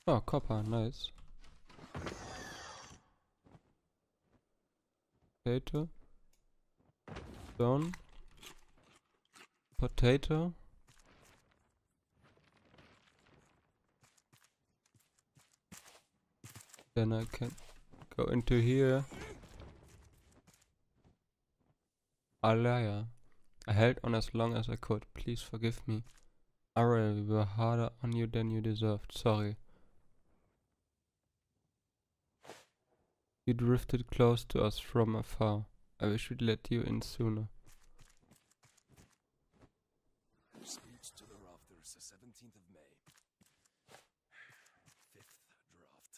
Oh, copper, nice. Potato. Stone. Potato. Then I can go into here. Alaya. I held on as long as I could. Please forgive me. Ariel, we were harder on you than you deserved. Sorry. You drifted close to us from afar. I wish we'd let you in sooner. Speech to the Rafters, 17th of May. Fifth draft.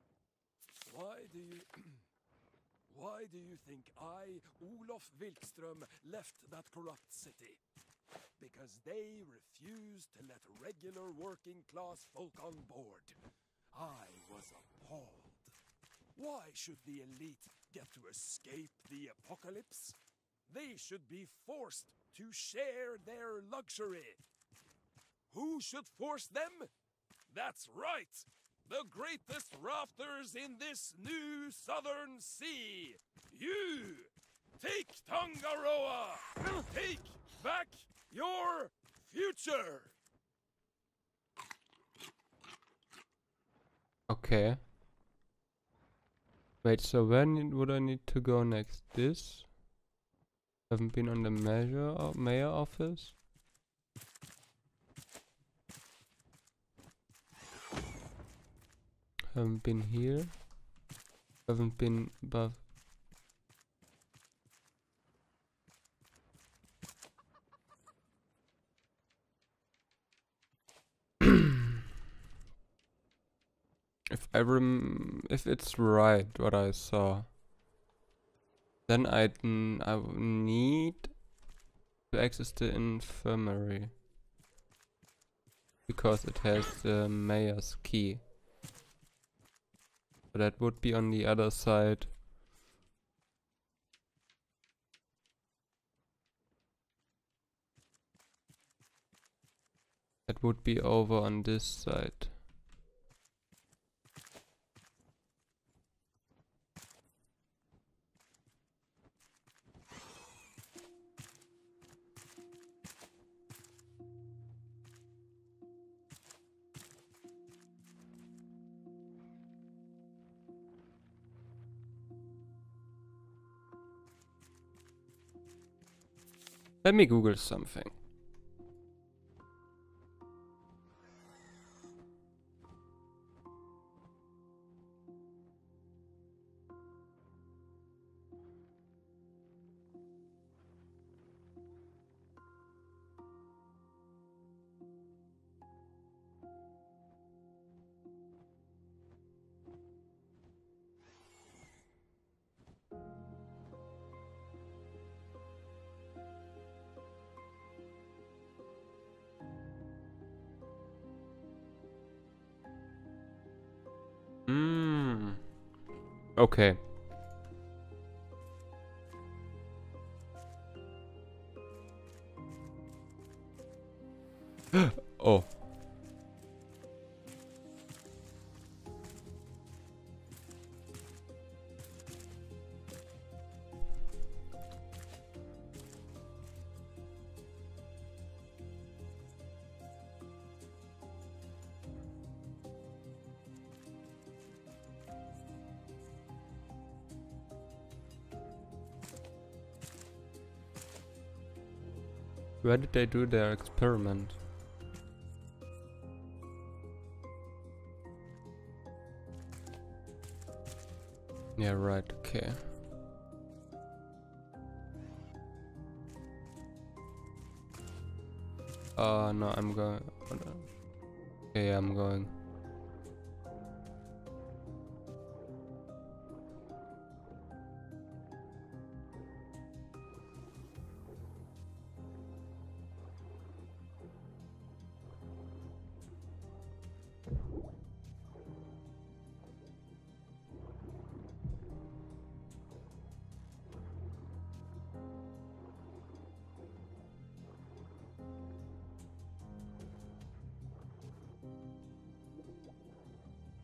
Why do you think I, Olof Wilkström, left that corrupt city? Because they refused to let regular working class folk on board. I was appalled. Why should the elite get to escape the apocalypse? They should be forced to share their luxury. Who should force them? That's right! The greatest rafters in this new southern sea! You! Take Tangaroa! Take back your future! Okay. Wait, so where would I need to go next? This? Haven't been on the mayor office? Haven't been here. Haven't been above. If it's right what I saw, then I would need to access the infirmary because it has the mayor's key. But that would be on the other side. That would be over on this side. Let me Google something. Okay. Oh. Where did they do their experiment? Yeah, right, okay. No, I'm going. Okay, I'm going.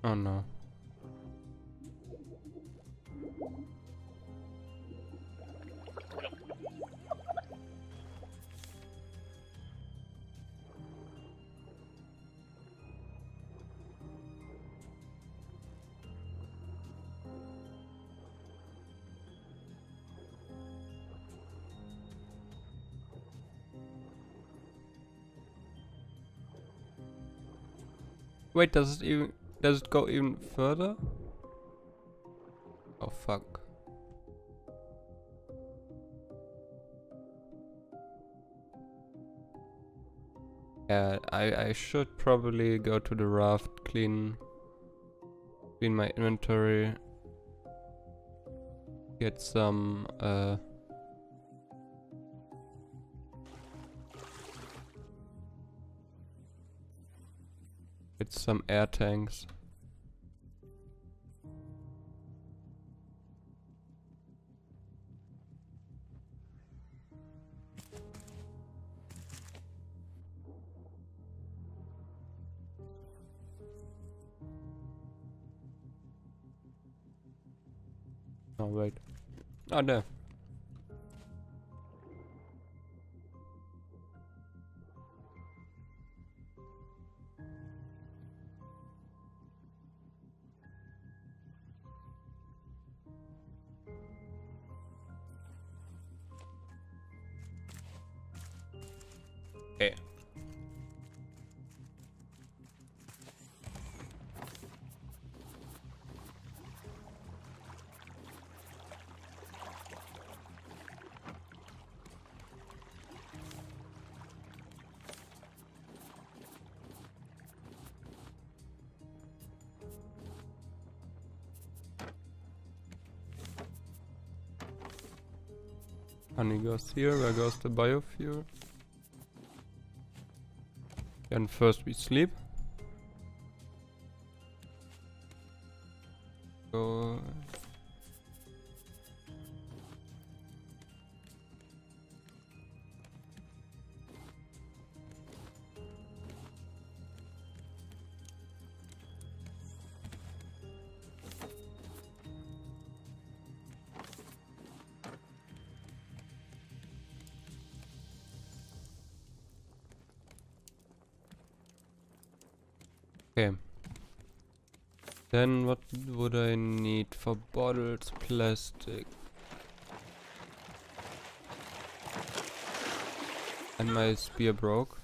Oh no. Wait, does it go even further? Oh fuck. Yeah, I should probably go to the raft, clean my inventory, get some air tanks. Oh wait. Oh there. Okay. Honey goes here, where goes the biofuel? And first we sleep. Go. Okay. Then what would I need for bottles? Plastic. And my spear broke.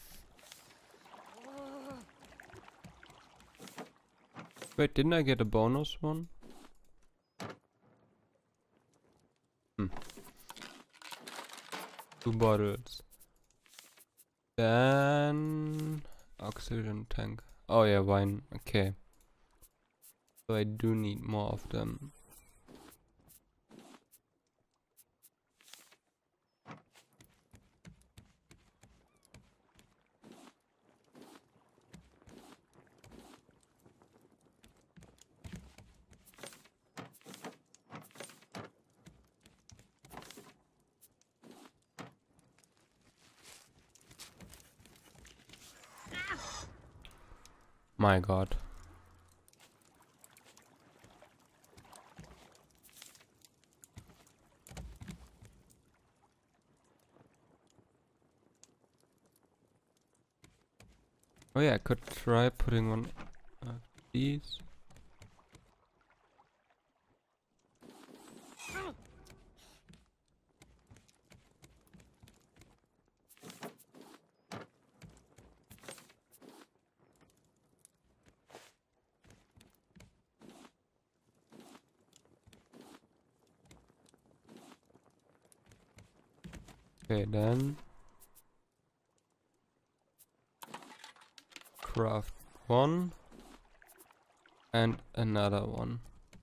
Wait, didn't I get a bonus one? Hmm. 2 bottles. Then oxygen tank. Oh yeah, wine. Okay. So I do need more of them. My god. Oh yeah, I could try putting one of these. Okay, then craft one and another one.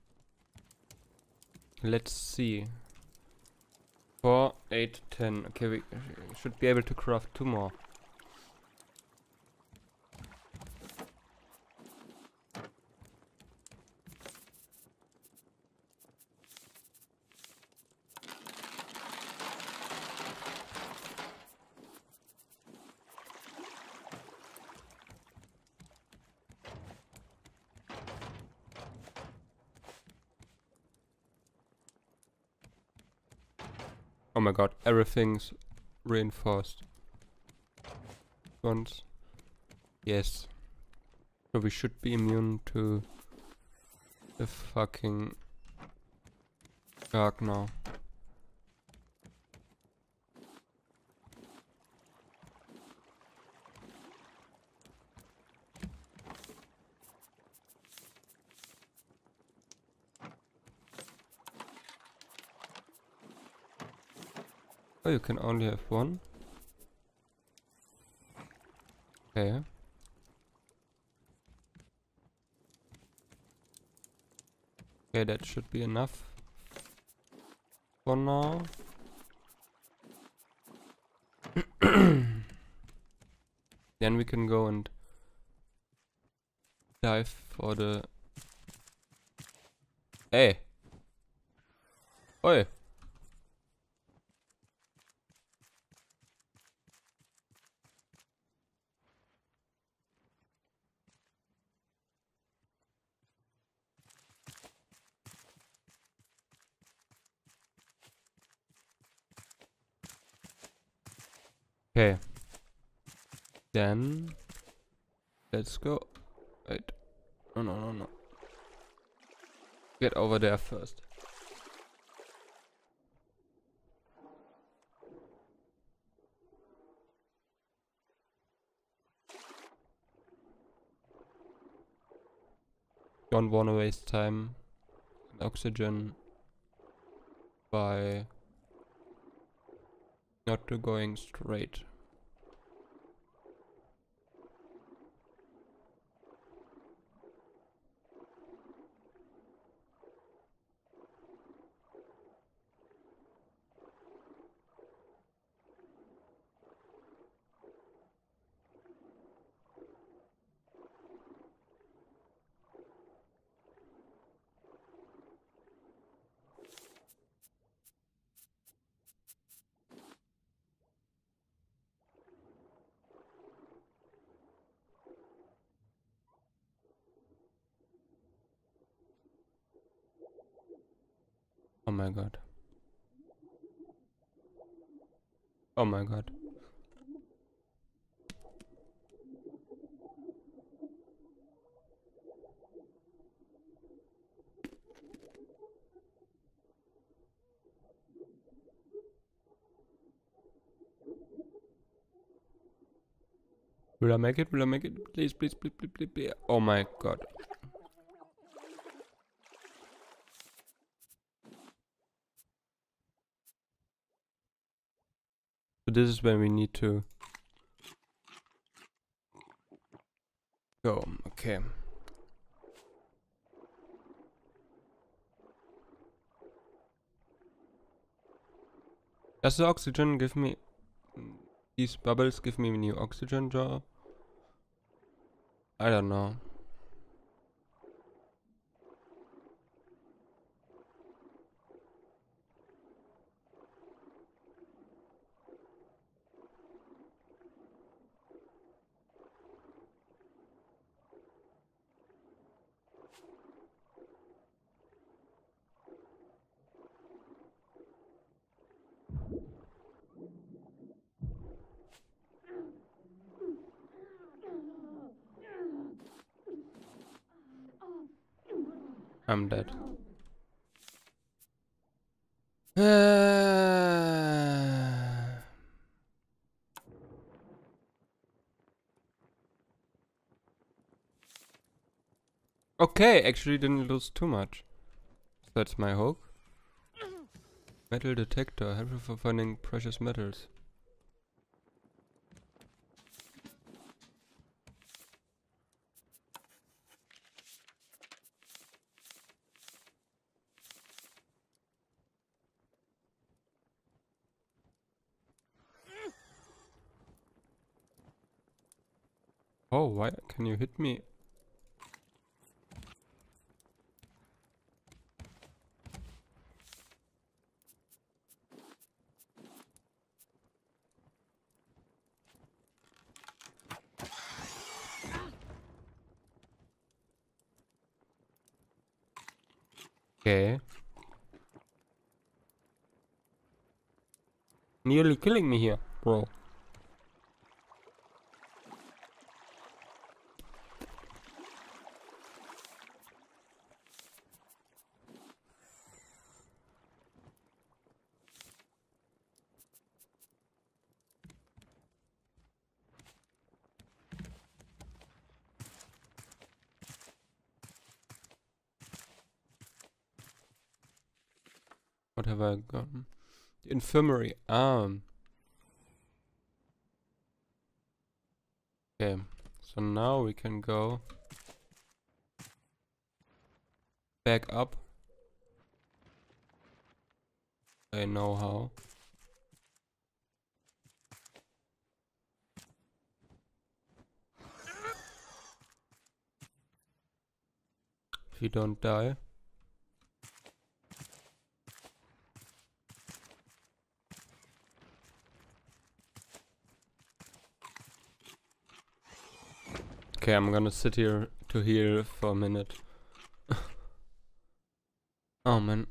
Let's see. 4, 8, 10. Okay, we should be able to craft 2 more. Oh my god, everything's reinforced. Once. Yes. So we should be immune to the fucking dark now. Oh, you can only have one? Okay. Okay, that should be enough for now. Then we can go and dive for the... Hey! Oi! Okay. Then let's go. Wait. No, no, no, no. Get over there first. Don't wanna waste time and oxygen by not going straight. Oh my god. Oh my god. Will I make it? Will I make it? Please, please, please, please, please, please. Oh my god. So this is when we need to go. Okay. Does the oxygen give me... These bubbles give me new oxygen jar? I don't know. I'm dead. Okay, actually didn't lose too much. That's my hope. Metal detector, helpful for finding precious metals. Oh, why can you hit me? Okay. nearly killing me here, bro. What have I gotten? The infirmary. Okay, so now we can go back up. I know how. If you don't die. Okay, I'm gonna sit here to heal for a minute. Oh man.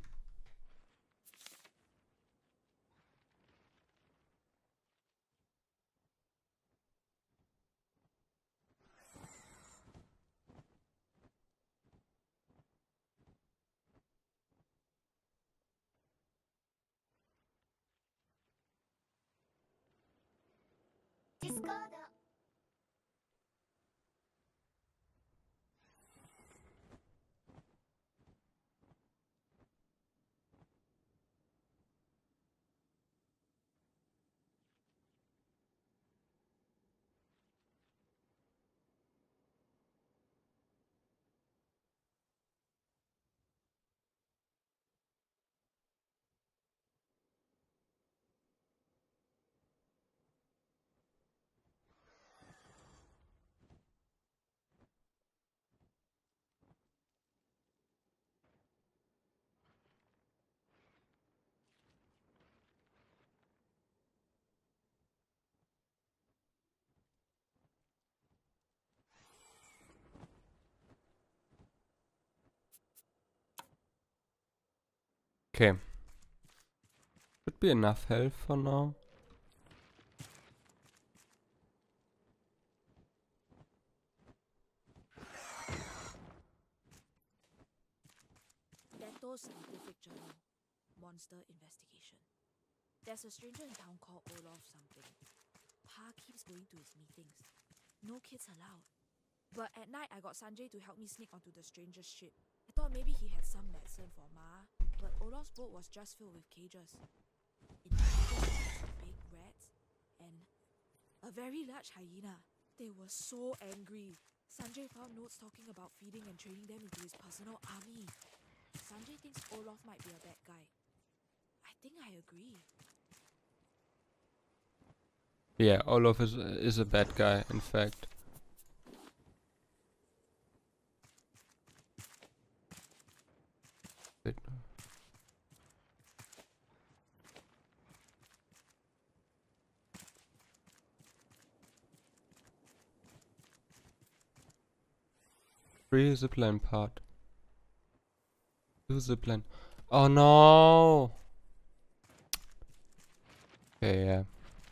Okay. Should be enough health for now. Dental Scientific Journal. Monster Investigation. There's a stranger in town called Olaf something. Pa keeps going to his meetings. No kids allowed. But at night I got Sanjay to help me sneak onto the stranger's ship. I thought maybe he had some medicine for Ma, but Olaf's boat was just filled with cages. In the cages were big rats and a very large hyena. They were so angry. Sanjay found notes talking about feeding and training them into his personal army. Sanjay thinks Olaf might be a bad guy. I think I agree. Yeah, Olaf is a bad guy, in fact. Wait. Free zipline part. Do zipline. Oh no! Okay, yeah.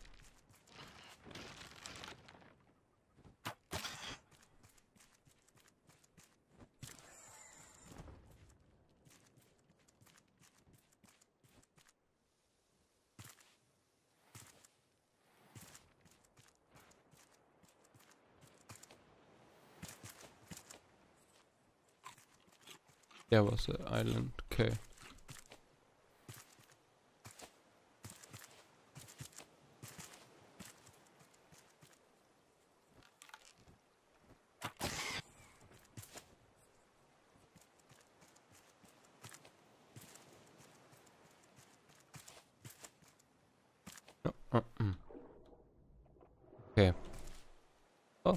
There was an island. Okay. Okay. Oh.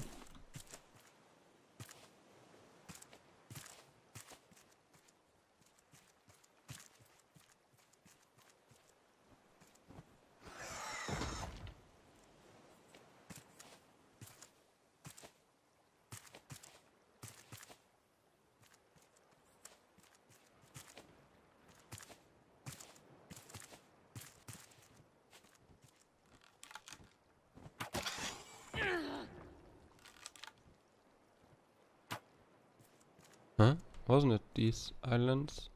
Wasn't it these islands?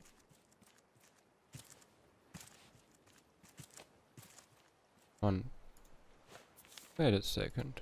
Wait a second.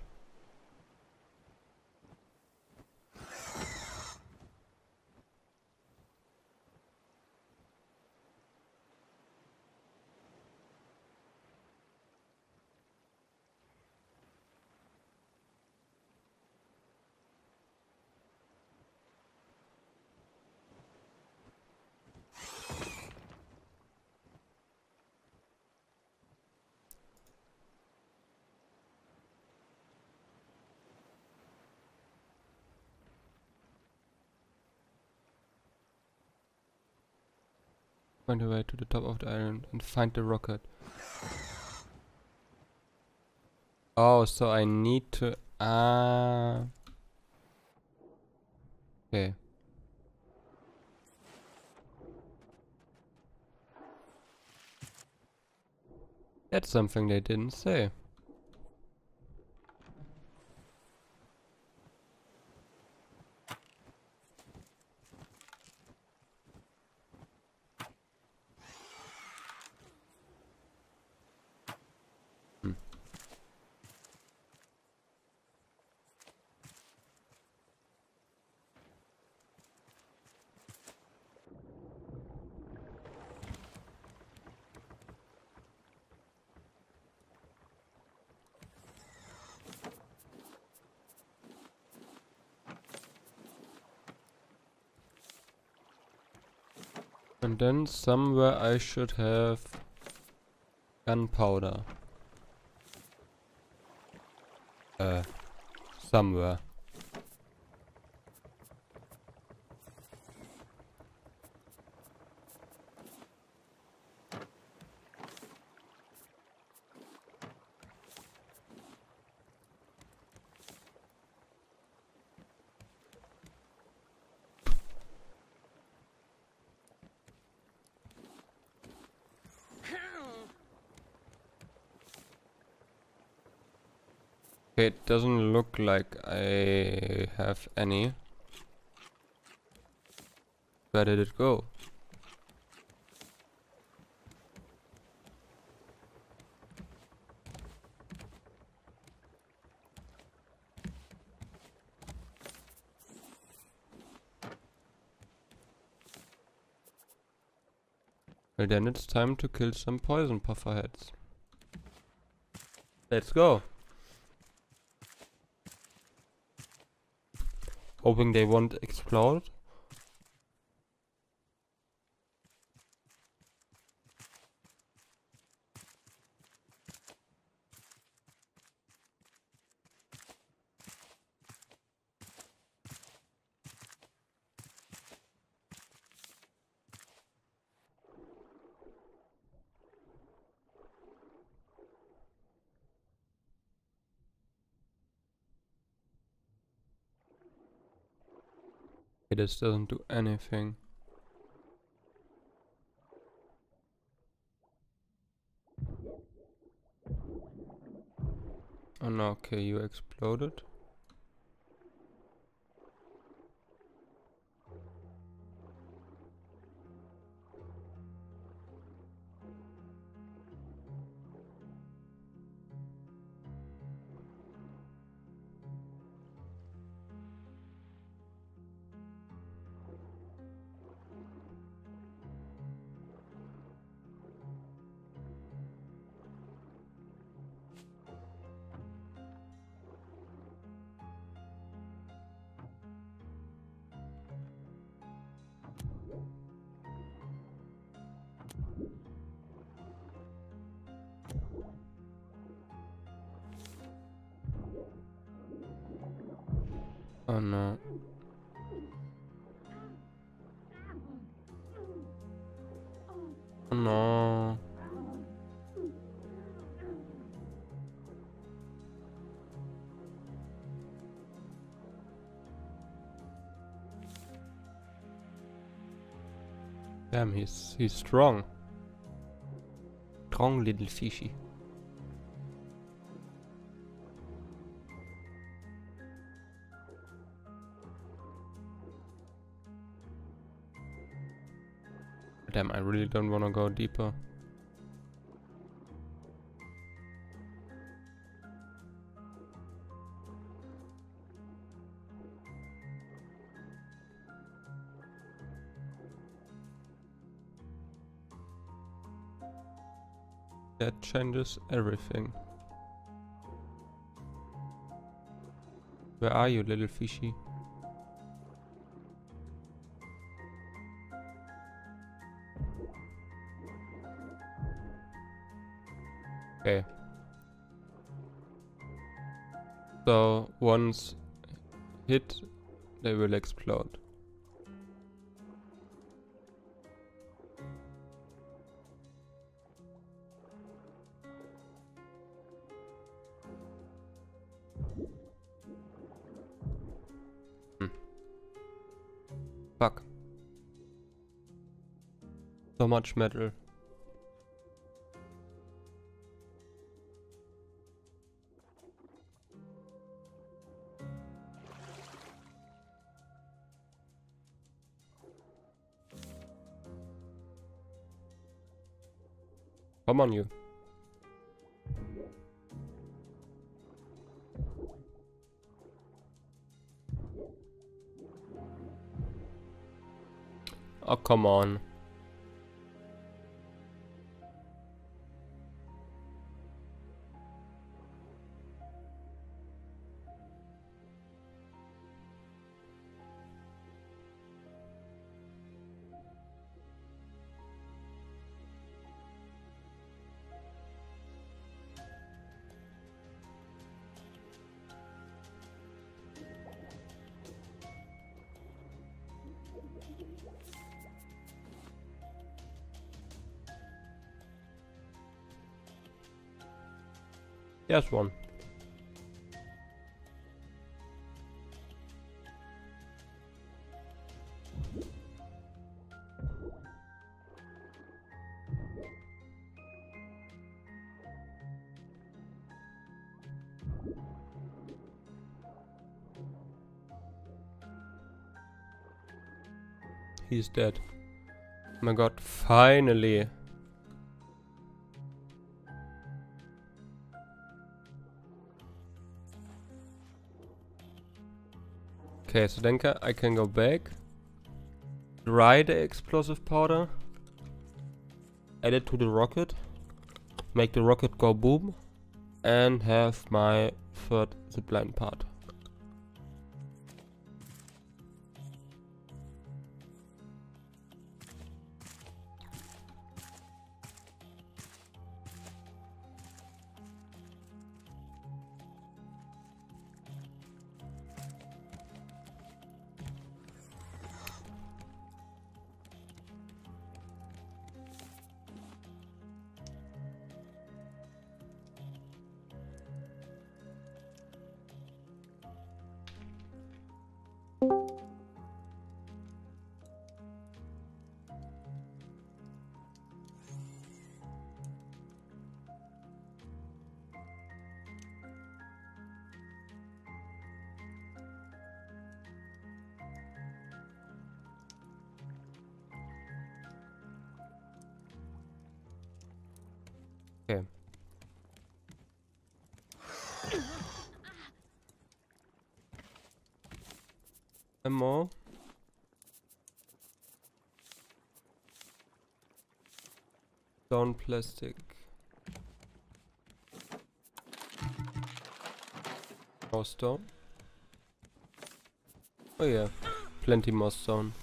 Find a way to the top of the island and find the rocket. Oh, so I need to... Okay. That's something they didn't say. And then somewhere I should have gunpowder. Somewhere. Okay, it doesn't look like I have any. Where did it go? Well, then it's time to kill some poison pufferheads. Let's go. Hoping they won't explode. This doesn't do anything. Oh no, okay, you exploded. Oh no. Oh no. Damn, he's strong. Strong little fishy. Damn, I really don't want to go deeper. That changes everything. Where are you, little fishy? Okay. So once hit, they will explode. Fuck. So much metal. Come on, you. Oh, come on. There's one. He's dead. Oh my god, finally. Okay, so then I can go back, dry the explosive powder, add it to the rocket, make the rocket go boom, and have my third zipline part. Okay. Ammo. Stone plastic. More stone. Oh yeah, plenty more stone.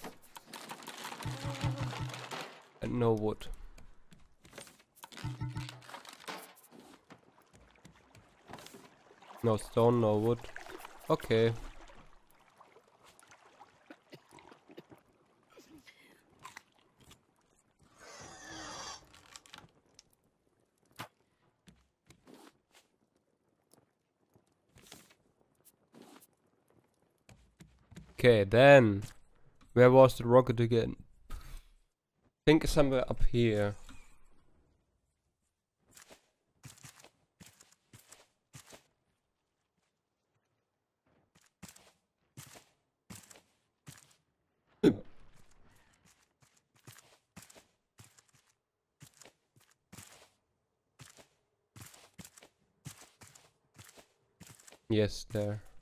And no wood. No stone, no wood. Okay. Okay, then. Where was the rocket again? I think somewhere up here. Yes, there.